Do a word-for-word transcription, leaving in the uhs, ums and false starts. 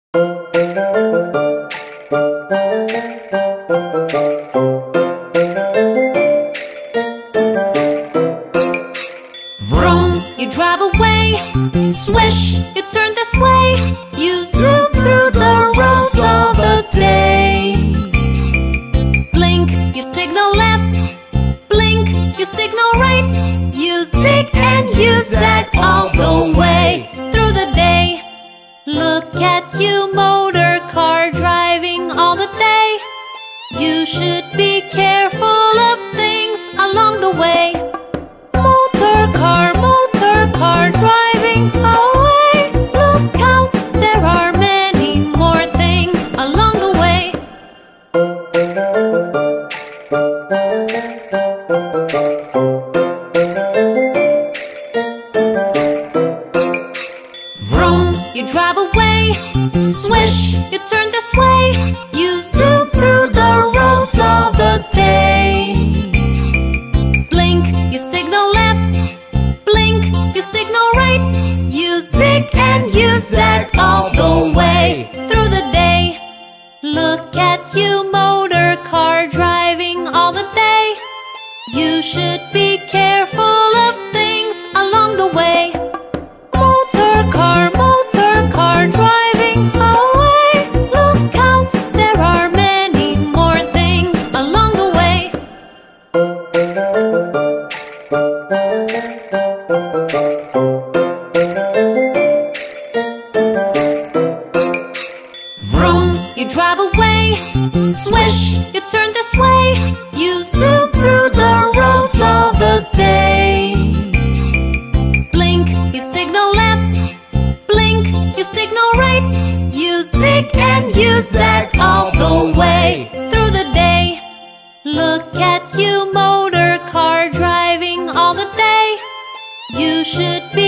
Vroom, you drive away. Swish, you turn this way. You zoom through the roads of the day. Blink, you signal left. Blink, you signal right. You zig and you zag all the way through the day. Look at you, motor car driving all the day. You should be careful of things along the way. Motor car, motor car driving away. Look out, there are many more things along the way. Vroom, you drive away. Swish, you turn this way. You zoom through the roads of the day. Blink, you signal left. Blink, you signal right. You zig and you zag all the way through the day. Look at you, motor car driving all the day. You should be careful of things along the way. Motor car, motor car driving away. Look out, there are many more things along the way. Vroom, you drive away. Swish, you turn this way. You zoom through the roads of the day. Blink, you signal left. Blink, you signal right. You zig and you zag all the way through the day. Look at you, motor car driving all the day. You should be